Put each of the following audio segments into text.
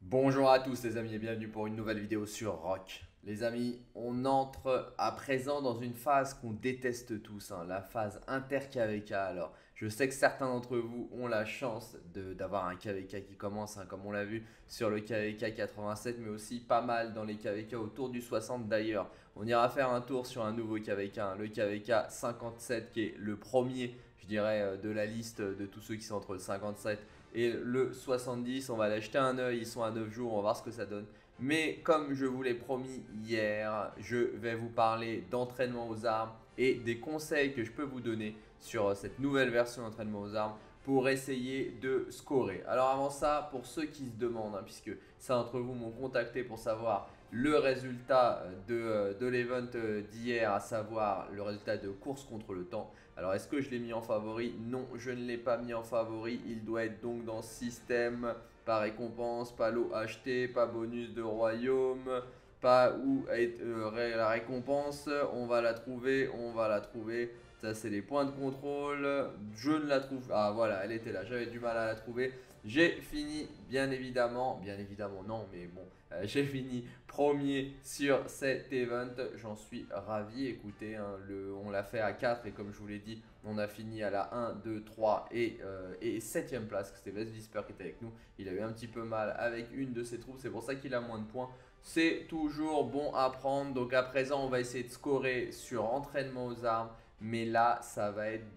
Bonjour à tous les amis et bienvenue pour une nouvelle vidéo sur Rock. Les amis, on entre à présent dans une phase qu'on déteste tous, la phase inter-KVK. Alors, je sais que certains d'entre vous ont la chance d'avoir un KVK qui commence, comme on l'a vu sur le KVK 87, mais aussi pas mal dans les KVK autour du 60 d'ailleurs. On ira faire un tour sur un nouveau KVK, le KVK 57 qui est le premier, je dirais, de la liste de tous ceux qui sont entre le 57 et le 70. On va l'acheter un œil, ils sont à 9 jours, on va voir ce que ça donne. Mais comme je vous l'ai promis hier, je vais vous parler d'entraînement aux armes et des conseils que je peux vous donner sur cette nouvelle version d'entraînement aux armes pour essayer de scorer. Alors avant ça, pour ceux qui se demandent, puisque ça d'entre vous m'ont contacté pour savoir le résultat de l'event d'hier, à savoir le résultat de course contre le temps. Alors est-ce que je l'ai mis en favori? Non, je ne l'ai pas mis en favori. Il doit être donc dans système, pas récompense, pas lot acheté, pas bonus de royaume, pas où est la récompense. On va la trouver, on va la trouver. Ça c'est les points de contrôle. Je ne la trouve. Ah voilà, elle était là. J'avais du mal à la trouver. J'ai fini bien évidemment non, mais bon, j'ai fini premier sur cet event. J'en suis ravi. Écoutez, on l'a fait à 4 et comme je vous l'ai dit, on a fini à la 1, 2, 3 et 7ème place. C'était West Whisper qui était avec nous. Il a eu un petit peu mal avec une de ses troupes. C'est pour ça qu'il a moins de points. C'est toujours bon à prendre. Donc à présent, on va essayer de scorer sur entraînement aux armes. Mais là, ça va être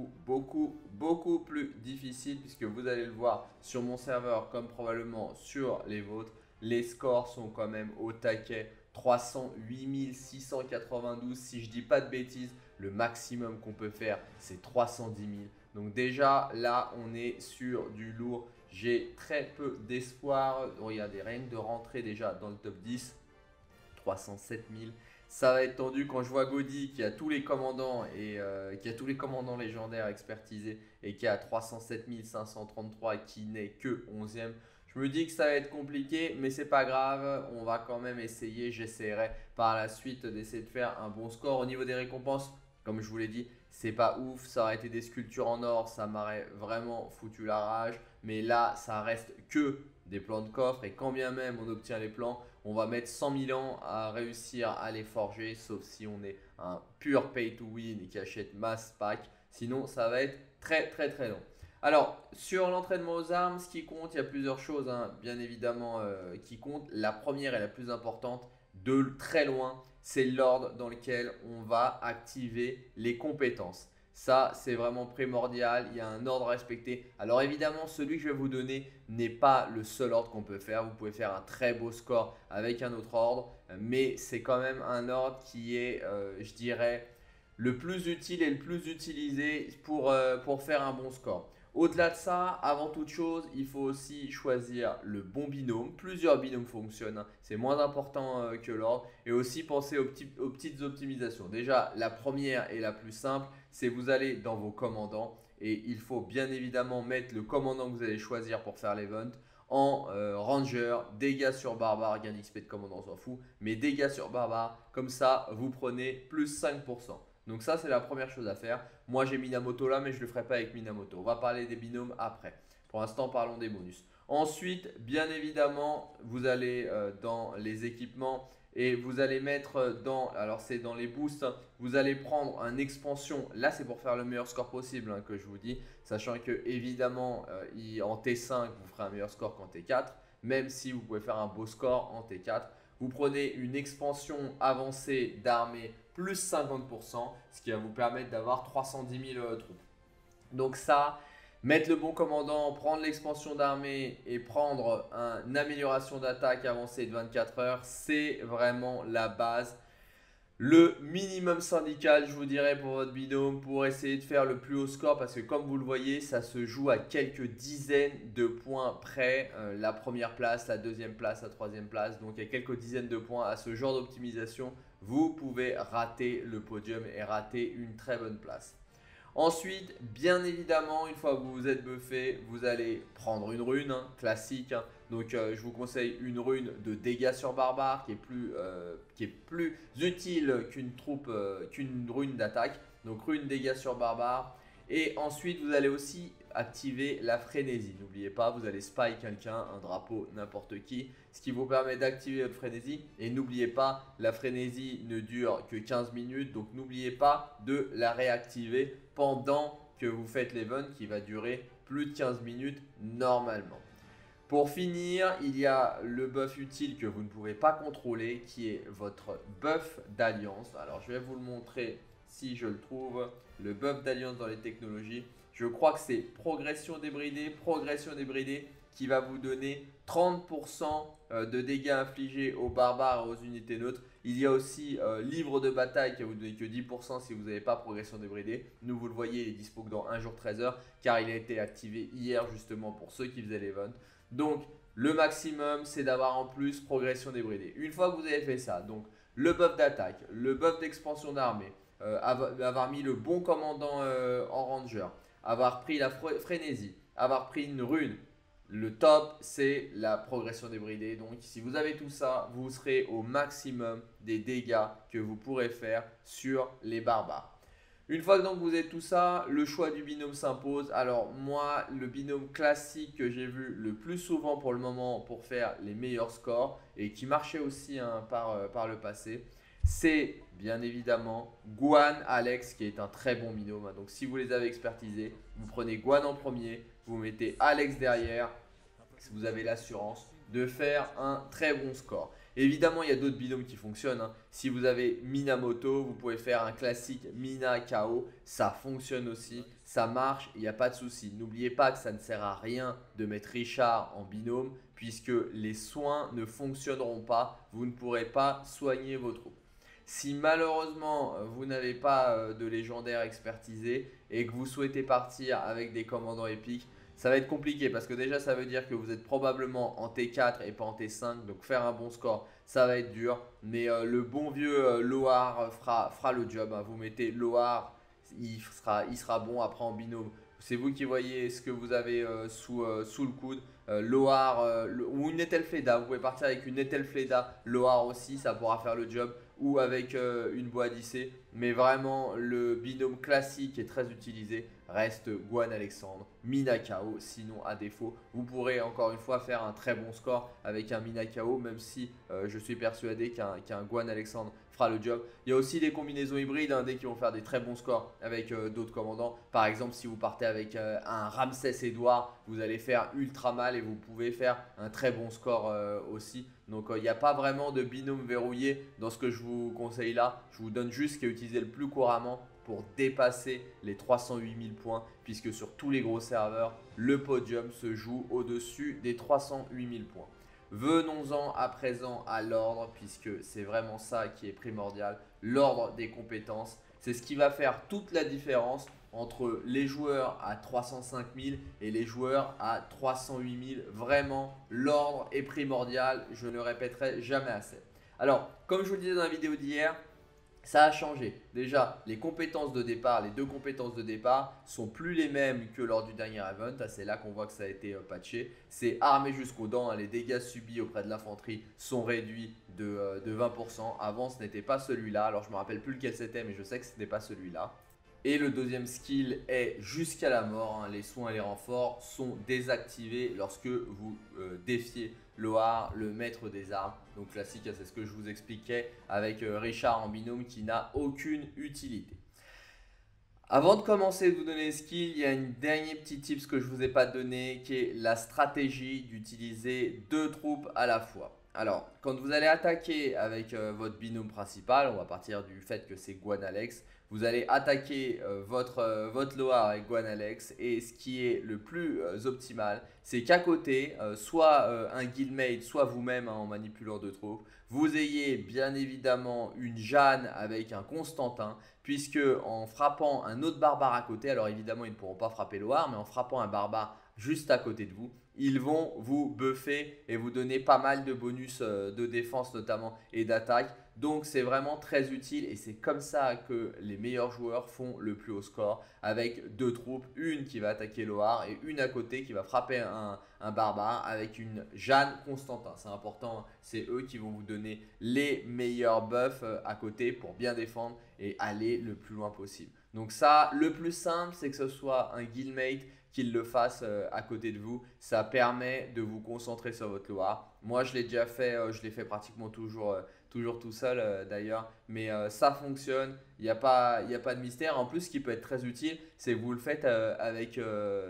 beaucoup plus difficile puisque vous allez le voir sur mon serveur comme probablement sur les vôtres. Les scores sont quand même au taquet. 308 692, si je dis pas de bêtises, le maximum qu'on peut faire, c'est 310 000. Donc déjà, là, on est sur du lourd. J'ai très peu d'espoir. Regardez, rien que de rentrer déjà dans le top 10, 307 000. Ça va être tendu quand je vois Gaudi qui a tous les commandants et qui a tous les commandants légendaires expertisés et qui a 307 533 et qui n'est que 11e. Je me dis que ça va être compliqué, mais c'est pas grave. On va quand même essayer. J'essaierai par la suite d'essayer de faire un bon score. Au niveau des récompenses, comme je vous l'ai dit, c'est pas ouf. Ça aurait été des sculptures en or, ça m'aurait vraiment foutu la rage. Mais là, ça reste que des plans de coffre. Et quand bien même on obtient les plans, on va mettre 100 000 ans à réussir à les forger. Sauf si on est un pur pay to win et qui achète mass pack. Sinon, ça va être très long. Alors, sur l'entraînement aux armes, ce qui compte, il y a plusieurs choses, bien évidemment, qui comptent. La première et la plus importante, de très loin, c'est l'ordre dans lequel on va activer les compétences. Ça, c'est vraiment primordial. Il y a un ordre à respecter. Alors évidemment, celui que je vais vous donner n'est pas le seul ordre qu'on peut faire. Vous pouvez faire un très beau score avec un autre ordre, mais c'est quand même un ordre qui est, je dirais, le plus utile et le plus utilisé pour faire un bon score. Au-delà de ça, avant toute chose, il faut aussi choisir le bon binôme. Plusieurs binômes fonctionnent, c'est moins important que l'ordre. Et aussi penser aux petites optimisations. Déjà, la première et la plus simple, c'est vous allez dans vos commandants. Et il faut bien évidemment mettre le commandant que vous allez choisir pour faire l'event en ranger, dégâts sur barbare, gain d'XP de commandant, on s'en fout. Mais dégâts sur barbare, comme ça, vous prenez plus 5%. Donc ça, c'est la première chose à faire. Moi, j'ai Minamoto là, mais je ne le ferai pas avec Minamoto. On va parler des binômes après. Pour l'instant, parlons des bonus. Ensuite, bien évidemment, vous allez dans les équipements et vous allez mettre dans, alors c'est dans les boosts, vous allez prendre un expansion. Là, c'est pour faire le meilleur score possible que je vous dis. Sachant que évidemment, en T5, vous ferez un meilleur score qu'en T4. Même si vous pouvez faire un beau score en T4. Vous prenez une expansion avancée d'armée plus 50%, ce qui va vous permettre d'avoir 310 000 troupes. Donc ça, mettre le bon commandant, prendre l'expansion d'armée et prendre une amélioration d'attaque avancée de 24 heures, c'est vraiment la base. Le minimum syndical, je vous dirais, pour votre binôme, pour essayer de faire le plus haut score, parce que comme vous le voyez, ça se joue à quelques dizaines de points près. La première place, la deuxième place, la troisième place. Donc il y a quelques dizaines de points à ce genre d'optimisation. Vous pouvez rater le podium et rater une très bonne place. Ensuite, bien évidemment, une fois que vous vous êtes buffé, vous allez prendre une rune classique. Donc, je vous conseille une rune de dégâts sur barbare qui est plus utile qu'une rune d'attaque. Donc, rune dégâts sur barbare. Et ensuite, vous allez aussi activer la frénésie. N'oubliez pas, vous allez spy quelqu'un, un drapeau, n'importe qui, ce qui vous permet d'activer votre frénésie. Et n'oubliez pas, la frénésie ne dure que 15 minutes, donc n'oubliez pas de la réactiver pendant que vous faites l'event qui va durer plus de 15 minutes normalement. Pour finir, il y a le buff utile que vous ne pouvez pas contrôler qui est votre buff d'alliance. Alors je vais vous le montrer si je le trouve. Le buff d'alliance dans les technologies. Je crois que c'est progression débridée qui va vous donner 30% de dégâts infligés aux barbares et aux unités neutres. Il y a aussi livre de bataille qui va vous donner que 10% si vous n'avez pas progression débridée. Nous, vous le voyez, il est dispo que dans 1 jour 13 heures car il a été activé hier justement pour ceux qui faisaient l'event. Donc, le maximum, c'est d'avoir en plus progression débridée. Une fois que vous avez fait ça, donc le buff d'attaque, le buff d'expansion d'armée, avoir mis le bon commandant en ranger, avoir pris la frénésie, avoir pris une rune, le top, c'est la progression débridée. Donc, si vous avez tout ça, vous serez au maximum des dégâts que vous pourrez faire sur les barbares. Une fois que donc vous avez tout ça, le choix du binôme s'impose. Alors moi, le binôme classique que j'ai vu le plus souvent pour le moment pour faire les meilleurs scores et qui marchait aussi par le passé, c'est bien évidemment Guan Alex qui est un très bon binôme. Donc si vous les avez expertisés, vous prenez Guan en premier, vous mettez Alex derrière, vous avez l'assurance de faire un très bon score. Évidemment, il y a d'autres binômes qui fonctionnent. Si vous avez Minamoto, vous pouvez faire un classique Mina KO. Ça fonctionne aussi, ça marche, il n'y a pas de souci. N'oubliez pas que ça ne sert à rien de mettre Richard en binôme puisque les soins ne fonctionneront pas. Vous ne pourrez pas soigner vos troupes. Si malheureusement, vous n'avez pas de légendaire expertisé et que vous souhaitez partir avec des commandants épiques, ça va être compliqué parce que déjà ça veut dire que vous êtes probablement en T4 et pas en T5. Donc faire un bon score, ça va être dur. Mais le bon vieux Loar fera le job. Vous mettez Loar, il sera bon après en binôme. C'est vous qui voyez ce que vous avez sous le coude. Loar ou une Ethelfleda. Vous pouvez partir avec une Ethelfleda. Loar aussi, ça pourra faire le job. Ou avec une Boadicée. Mais vraiment, le binôme classique est très utilisé reste Guan Alexandre, Mina KO. Sinon, à défaut, vous pourrez encore une fois faire un très bon score avec un Mina KO, même si je suis persuadé qu'un Guan Alexandre fera le job. Il y a aussi des combinaisons hybrides dès qui vont faire des très bons scores avec d'autres commandants. Par exemple, si vous partez avec un Ramsès Edouard, vous allez faire ultra mal et vous pouvez faire un très bon score aussi. Donc, il n'y a pas vraiment de binôme verrouillé dans ce que je vous conseille là. Je vous donne juste ce qui est utilisé le plus couramment pour dépasser les 308 000 points puisque sur tous les gros serveurs, le podium se joue au-dessus des 308 000 points. Venons-en à présent à l'ordre puisque c'est vraiment ça qui est primordial. L'ordre des compétences, c'est ce qui va faire toute la différence entre les joueurs à 305 000 et les joueurs à 308 000. Vraiment, l'ordre est primordial, je ne le répéterai jamais assez. Alors, comme je vous le disais dans la vidéo d'hier, ça a changé. Déjà, les compétences de départ, les deux compétences de départ sont plus les mêmes que lors du dernier event. C'est là qu'on voit que ça a été patché. C'est armé jusqu'aux dents. Les dégâts subis auprès de l'infanterie sont réduits de 20%. Avant, ce n'était pas celui-là. Alors, je ne me rappelle plus lequel c'était, mais je sais que ce n'était pas celui-là. Et le deuxième skill est jusqu'à la mort. Les soins et les renforts sont désactivés lorsque vous défiez Loar, le maître des armes. Donc classique, c'est ce que je vous expliquais avec Richard en binôme qui n'a aucune utilité. Avant de commencer de vous donner les skills, il y a une dernier petit tips que je ne vous ai pas donné qui est la stratégie d'utiliser deux troupes à la fois. Alors, quand vous allez attaquer avec votre binôme principal, on va partir du fait que c'est Guan Alex. Vous allez attaquer votre Loar avec Guan Alex et ce qui est le plus optimal, c'est qu'à côté, soit un guildmate, soit vous-même en manipulant de troupes, vous ayez bien évidemment une Jeanne avec un Constantin, puisque en frappant un autre barbare à côté, alors évidemment ils ne pourront pas frapper Loar, mais en frappant un barbare juste à côté de vous, ils vont vous buffer et vous donner pas mal de bonus de défense notamment et d'attaque. Donc c'est vraiment très utile et c'est comme ça que les meilleurs joueurs font le plus haut score avec deux troupes, une qui va attaquer Loar et une à côté qui va frapper un barbare avec une Jeanne Constantin. C'est important, c'est eux qui vont vous donner les meilleurs buffs à côté pour bien défendre et aller le plus loin possible. Donc ça, le plus simple, c'est que ce soit un guildmate qu'il le fasse à côté de vous. Ça permet de vous concentrer sur votre Loire. Moi, je l'ai déjà fait, je l'ai fait pratiquement toujours tout seul d'ailleurs. Mais ça fonctionne, il y a pas de mystère. En plus, ce qui peut être très utile, c'est que vous le faites avec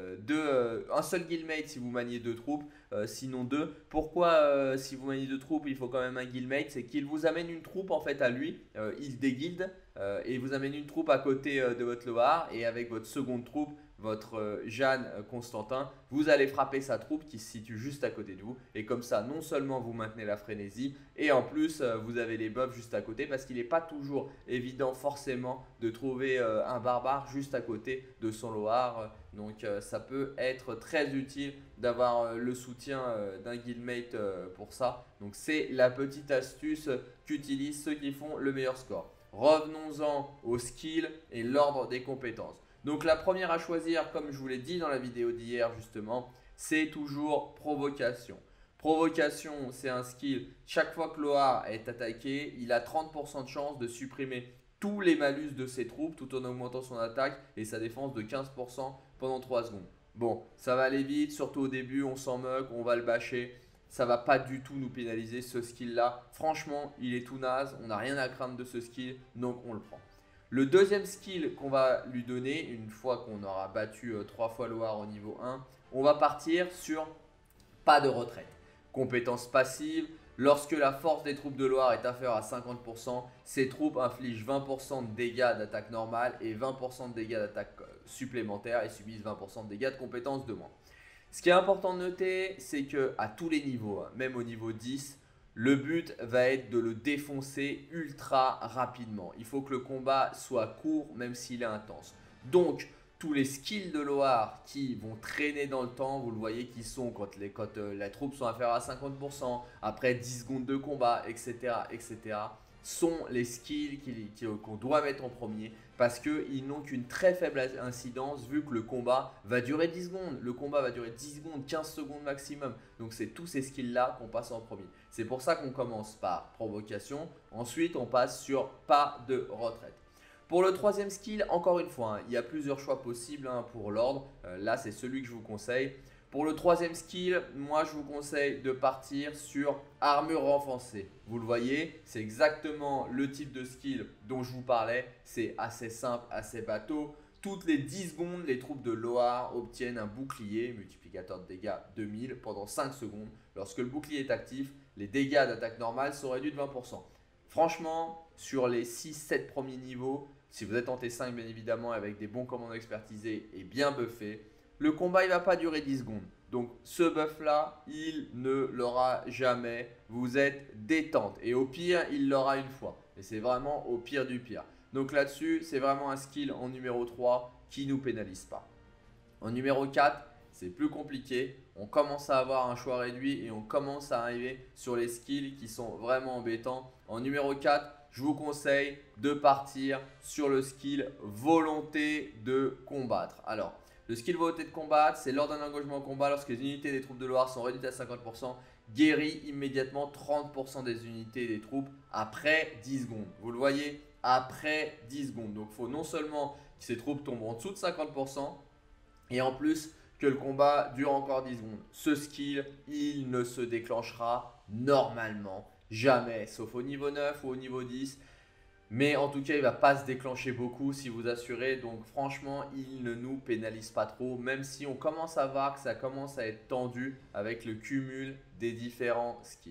un seul guildmate si vous maniez deux troupes, sinon deux. Pourquoi si vous maniez deux troupes, il faut quand même un guildmate? C'est qu'il vous amène une troupe en fait à lui, il déguilde et il vous amène une troupe à côté de votre Loire et avec votre seconde troupe, votre Jeanne Constantin, vous allez frapper sa troupe qui se situe juste à côté de vous. Et comme ça, non seulement vous maintenez la frénésie, et en plus, vous avez les buffs juste à côté parce qu'il n'est pas toujours évident forcément de trouver un barbare juste à côté de son Loire. Donc ça peut être très utile d'avoir le soutien d'un guildmate pour ça. Donc c'est la petite astuce qu'utilisent ceux qui font le meilleur score. Revenons-en aux skills et l'ordre des compétences. Donc la première à choisir, comme je vous l'ai dit dans la vidéo d'hier justement, c'est toujours provocation. Provocation, c'est un skill. Chaque fois que Loar est attaqué, il a 30% de chance de supprimer tous les malus de ses troupes tout en augmentant son attaque et sa défense de 15% pendant 3 secondes. Bon, ça va aller vite, surtout au début, on s'en moque, on va le bâcher. Ça va pas du tout nous pénaliser ce skill là. Franchement, il est tout naze, on n'a rien à craindre de ce skill, donc on le prend. Le deuxième skill qu'on va lui donner, une fois qu'on aura battu 3 fois Loar au niveau 1, on va partir sur pas de retraite. Compétence passive, lorsque la force des troupes de Loar est inférieure à 50%, ces troupes infligent 20% de dégâts d'attaque normale et 20% de dégâts d'attaque supplémentaires et subissent 20% de dégâts de compétences de moins. Ce qui est important de noter, c'est que à tous les niveaux, même au niveau 10, le but va être de le défoncer ultra rapidement. Il faut que le combat soit court même s'il est intense. Donc, tous les skills de Loar qui vont traîner dans le temps, vous le voyez qui sont quand les troupes sont inférieures à 50%, après 10 secondes de combat, etc. sont les skills qu'on doit mettre en premier parce qu'ils n'ont qu'une très faible incidence vu que le combat va durer 10 secondes. Le combat va durer 10 secondes, 15 secondes maximum. Donc c'est tous ces skills-là qu'on passe en premier. C'est pour ça qu'on commence par provocation. Ensuite, on passe sur pas de retraite. Pour le troisième skill, encore une fois, il y a plusieurs choix possibles pour l'ordre. Là, c'est celui que je vous conseille. Pour le troisième skill, moi je vous conseille de partir sur armure renforcée. Vous le voyez, c'est exactement le type de skill dont je vous parlais. C'est assez simple, assez bateau. Toutes les 10 secondes, les troupes de Loar obtiennent un bouclier, multiplicateur de dégâts 2000 pendant 5 secondes. Lorsque le bouclier est actif, les dégâts d'attaque normale sont réduits de 20%. Franchement, sur les 6-7 premiers niveaux, si vous êtes en T5 bien évidemment avec des bons commandos expertisés et bien buffés, le combat il va pas durer 10 secondes. Donc ce buff là, il ne l'aura jamais. Vous êtes détente. Et au pire, il l'aura une fois. Et c'est vraiment au pire du pire. Donc là-dessus, c'est vraiment un skill en numéro 3 qui ne nous pénalise pas. En numéro 4, c'est plus compliqué. On commence à avoir un choix réduit et on commence à arriver sur les skills qui sont vraiment embêtants. En numéro 4, je vous conseille de partir sur le skill volonté de combattre. Alors, le skill volonté de combattre, c'est lors d'un engagement en combat, lorsque les unités des troupes de Loar sont réduites à 50%, guérit immédiatement 30% des unités des troupes après 10 secondes. Vous le voyez, après 10 secondes. Donc, il faut non seulement que ces troupes tombent en dessous de 50%, et en plus que le combat dure encore 10 secondes. Ce skill, il ne se déclenchera normalement jamais, sauf au niveau 9 ou au niveau 10. Mais en tout cas, il ne va pas se déclencher beaucoup si vous assurez. Donc franchement, il ne nous pénalise pas trop. Même si on commence à voir que ça commence à être tendu avec le cumul des différents skills.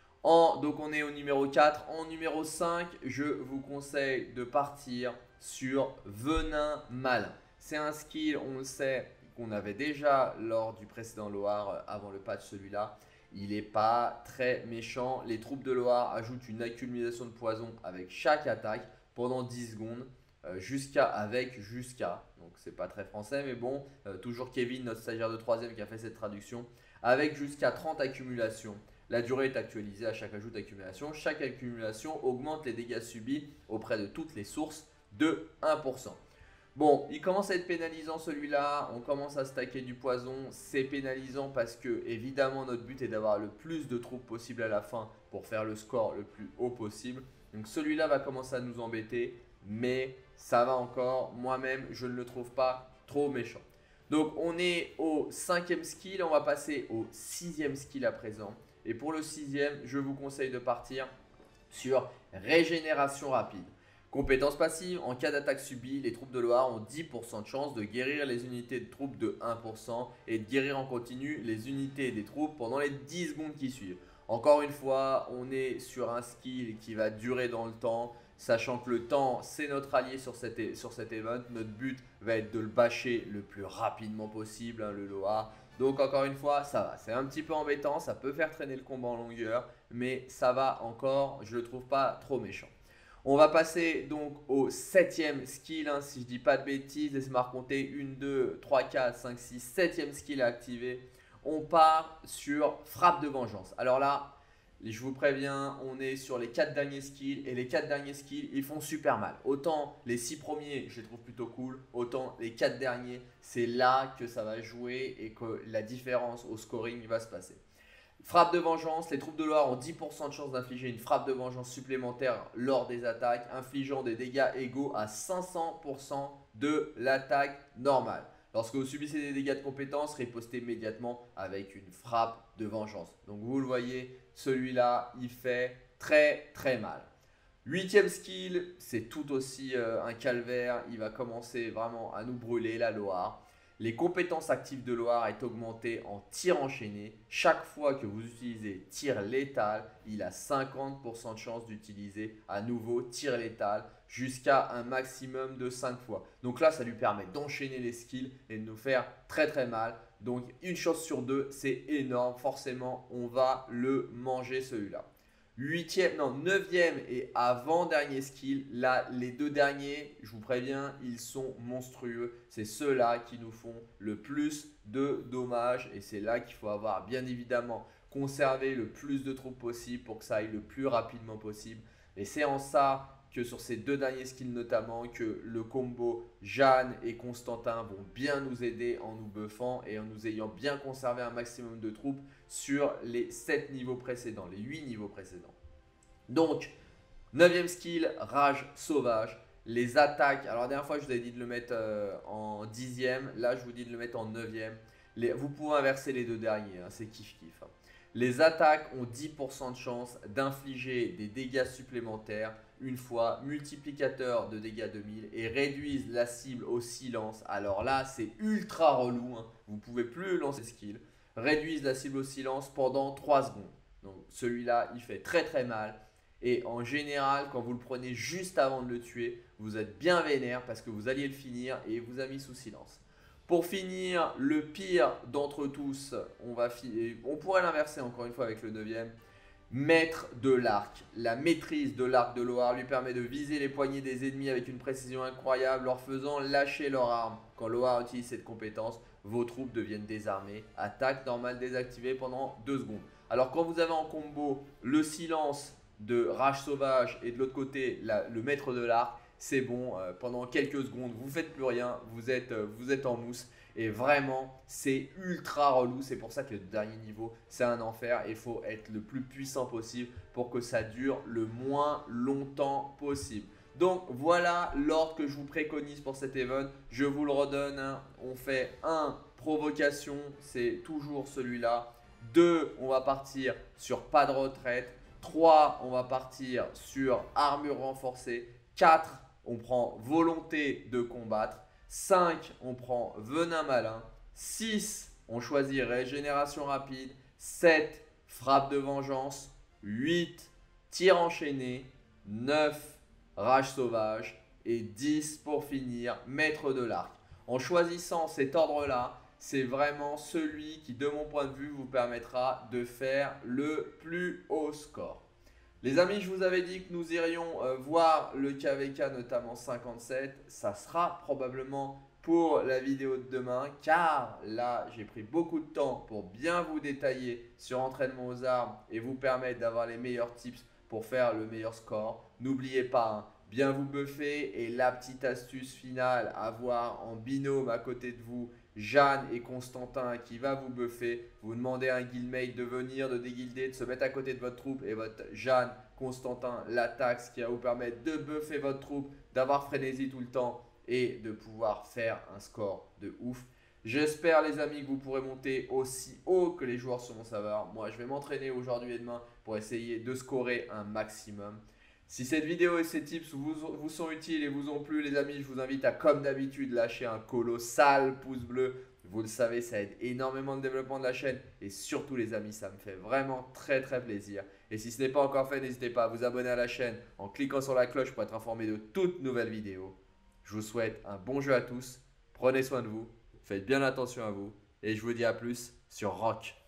Donc on est au numéro 4. En numéro 5, je vous conseille de partir sur Venin Malin. C'est un skill, on le sait, qu'on avait déjà lors du précédent Loar avant le patch celui-là. Il n'est pas très méchant. Les troupes de Loar ajoutent une accumulation de poison avec chaque attaque pendant 10 secondes. Jusqu'à. Donc c'est pas très français mais bon. Toujours Kevin, notre stagiaire de 3ème qui a fait cette traduction. Avec jusqu'à 30 accumulations. La durée est actualisée à chaque ajout d'accumulation. Chaque accumulation augmente les dégâts subis auprès de toutes les sources de 1%. Bon, il commence à être pénalisant celui-là, on commence à stacker du poison, c'est pénalisant parce que évidemment notre but est d'avoir le plus de troupes possible à la fin pour faire le score le plus haut possible. Donc celui-là va commencer à nous embêter, mais ça va encore, moi-même je ne le trouve pas trop méchant. Donc on est au 5e skill, on va passer au 6e skill à présent. Et pour le 6e, je vous conseille de partir sur régénération rapide. Compétence passive, en cas d'attaque subie, les troupes de Loire ont 10% de chance de guérir les unités de troupes de 1% et de guérir en continu les unités des troupes pendant les 10 secondes qui suivent. Encore une fois, on est sur un skill qui va durer dans le temps, sachant que le temps c'est notre allié sur cet event. Notre but va être de le bâcher le plus rapidement possible, le Loa. Donc encore une fois, ça va. C'est un petit peu embêtant, ça peut faire traîner le combat en longueur, mais ça va encore, je le trouve pas trop méchant. On va passer donc au 7e skill, si je dis pas de bêtises, laissez-moi compter 1, 2, 3, 4, 5, 6, 7e skill à activer. On part sur frappe de vengeance. Alors là, je vous préviens, on est sur les 4 derniers skills et les 4 derniers skills, ils font super mal. Autant les 6 premiers, je les trouve plutôt cool, autant les 4 derniers, c'est là que ça va jouer et que la différence au scoring va se passer. Frappe de vengeance, les troupes de Loire ont 10% de chance d'infliger une frappe de vengeance supplémentaire lors des attaques, infligeant des dégâts égaux à 500% de l'attaque normale. Lorsque vous subissez des dégâts de compétence, ripostez immédiatement avec une frappe de vengeance. Donc vous le voyez, celui-là, il fait très mal. 8e skill, c'est tout aussi un calvaire. Il va commencer vraiment à nous brûler la Loire. Les compétences actives de Loire est augmentée en tir enchaîné. Chaque fois que vous utilisez tir létal, il a 50% de chance d'utiliser à nouveau tir létal jusqu'à un maximum de 5 fois. Donc là, ça lui permet d'enchaîner les skills et de nous faire très mal. Donc une chance sur 2, c'est énorme. Forcément, on va le manger celui-là. 9e et avant-dernier skill. Là, les 2 derniers, je vous préviens, ils sont monstrueux. C'est ceux-là qui nous font le plus de dommages. Et c'est là qu'il faut avoir, bien évidemment, conservé le plus de troupes possible pour que ça aille le plus rapidement possible. Et c'est en ça que sur ces 2 derniers skills notamment, que le combo Jeanne et Constantin vont bien nous aider en nous buffant et en nous ayant bien conservé un maximum de troupes sur les 7 niveaux précédents, les 8 niveaux précédents. Donc, 9e skill, rage sauvage. Les attaques, alors la dernière fois je vous avais dit de le mettre en 10e, là je vous dis de le mettre en 9e. Vous pouvez inverser les 2 derniers, c'est kiff-kiff. Les attaques ont 10% de chance d'infliger des dégâts supplémentaires une fois, multiplicateur de dégâts 2000 et réduisent la cible au silence. Alors là, c'est ultra relou, vous ne pouvez plus lancer skill. Réduisent la cible au silence pendant 3 secondes. Donc celui-là, il fait très mal. Et en général, quand vous le prenez juste avant de le tuer, vous êtes bien vénère parce que vous alliez le finir et il vous a mis sous silence. Pour finir, le pire d'entre tous, on pourrait l'inverser encore une fois avec le 9e. Maître de l'arc. La maîtrise de l'arc de Loire lui permet de viser les poignets des ennemis avec une précision incroyable, leur faisant lâcher leur arme. Quand Loire utilise cette compétence, vos troupes deviennent désarmées. Attaque normale désactivée pendant 2 secondes. Alors quand vous avez en combo le silence de rage sauvage et de l'autre côté le maître de l'arc, c'est bon, pendant quelques secondes, vous ne faites plus rien, vous êtes en mousse. Et vraiment, c'est ultra relou. C'est pour ça que le dernier niveau, c'est un enfer. Il faut être le plus puissant possible pour que ça dure le moins longtemps possible. Donc voilà l'ordre que je vous préconise pour cet event. Je vous le redonne. On fait 1, provocation, c'est toujours celui-là. 2, on va partir sur pas de retraite. 3, on va partir sur armure renforcée. 4, on prend volonté de combattre. 5, on prend venin malin. 6, on choisit régénération rapide. 7, frappe de vengeance. 8, tir enchaîné. 9, rage sauvage. Et 10 pour finir, maître de l'arc. En choisissant cet ordre-là, c'est vraiment celui qui, de mon point de vue, vous permettra de faire le plus haut score. Les amis, je vous avais dit que nous irions voir le KVK, notamment 57. Ça sera probablement pour la vidéo de demain, car là, j'ai pris beaucoup de temps pour bien vous détailler sur entraînement aux armes et vous permettre d'avoir les meilleurs tips pour faire le meilleur score. N'oubliez pas, bien vous buffer et la petite astuce finale, avoir en binôme à côté de vous Jeanne et Constantin qui va vous buffer. Vous demandez à un guildmate de venir, de déguilder, de se mettre à côté de votre troupe et votre Jeanne, Constantin l'attaque, ce qui va vous permettre de buffer votre troupe, d'avoir frénésie tout le temps et de pouvoir faire un score de ouf. J'espère les amis que vous pourrez monter aussi haut que les joueurs sur mon serveur. Moi je vais m'entraîner aujourd'hui et demain pour essayer de scorer un maximum. Si cette vidéo et ces tips vous sont utiles et vous ont plu les amis, je vous invite à comme d'habitude lâcher un colossal pouce bleu. Vous le savez, ça aide énormément le développement de la chaîne et surtout les amis, ça me fait vraiment très plaisir. Et si ce n'est pas encore fait, n'hésitez pas à vous abonner à la chaîne en cliquant sur la cloche pour être informé de toutes nouvelles vidéos. Je vous souhaite un bon jeu à tous, prenez soin de vous, faites bien attention à vous et je vous dis à plus sur Rock.